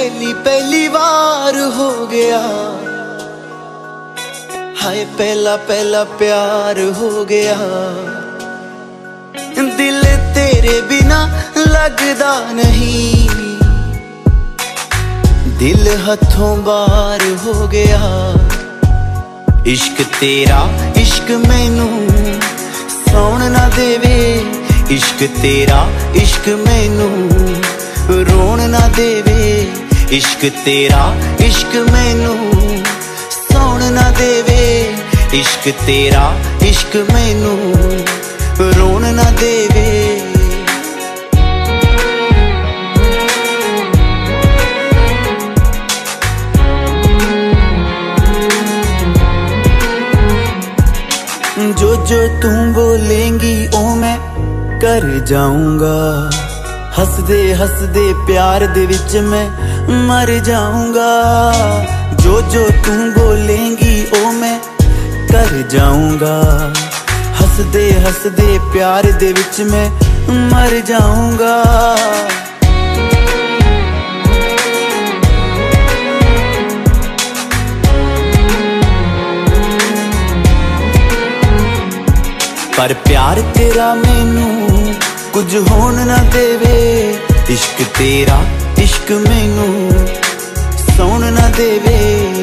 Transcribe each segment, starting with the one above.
पहली पहली बार हो गया, हाय पहला पहला प्यार हो गया। दिल तेरे बिना लगदा नहीं, दिल हथों बाहर हो गया। इश्क तेरा इश्क मैनू सौण ना देवे, इश्क तेरा इश्क मैनू रोण ना देवे। इश्क तेरा इश्क मैनू सौण ना देवे, इश्क तेरा इश्क मैनू रोण ना देवे। जो जो तू बोलेंगी ओ मैं कर जाऊंगा, हसदे हसदे प्यार दे विच मैं मर जाऊंगा। जो जो तू बोलेंगी ओ मैं कर जाऊंगा, हसदे हसदे प्यार दे विच मैं मर जाऊंगा। पर प्यार तेरा मैनू कुछ होन ना देवे, इश्क तेरा इश्क मैनू सौण ना देवे।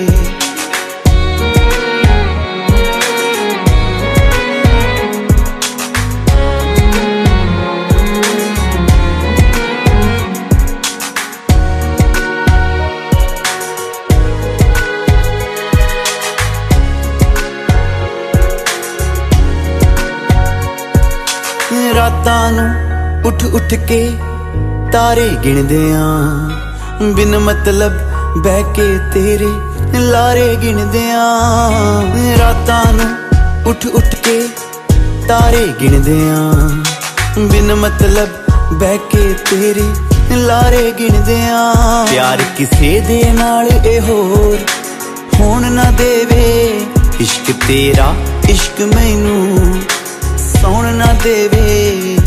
रातां नूं उठ उठ के तारे गिणदे आं, बिन मतलब बह के तेरे लारे गिणदे आं। रातां नूं उठ उठ के तारे गिणदे आं, बिन मतलब बह के तेरे लारे गिणदे आं। प्यार किसे दे नाल ए होर होण ना देवे, इश्क तेरा इश्क मैनू सौण ना देवे।